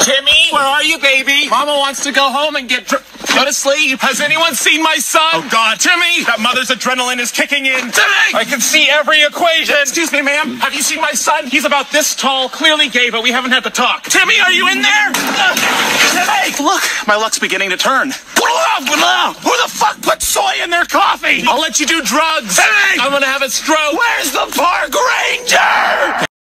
Timmy, where are you, baby? Mama wants to go home and go to sleep. Has anyone seen my son? Oh, God. Timmy, that mother's adrenaline is kicking in. Timmy! I can see every equation. Excuse me, ma'am. Have you seen my son? He's about this tall, clearly gay, but we haven't had to talk. Timmy, are you in there? Timmy! Look, my luck's beginning to turn. Who the fuck put soy in their coffee? I'll let you do drugs. Timmy! I'm gonna have a stroke. Where's the park ranger?